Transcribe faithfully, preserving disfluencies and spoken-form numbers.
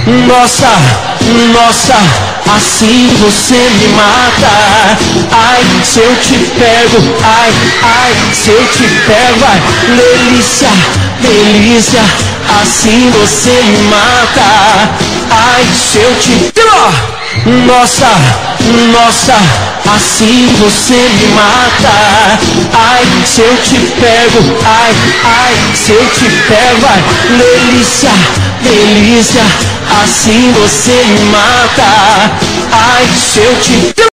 Nossa, nossa, assim você me mata. Ai, se eu te pego, ai, ai, se eu te pego, ai, delícia, delícia, assim você me mata. Ai, se eu te... Nossa, nossa, assim você me mata. Ai, se eu te pego, ai, ai, se eu te pego, ai, delícia, delícia, assim você me mata. Ai, se eu te...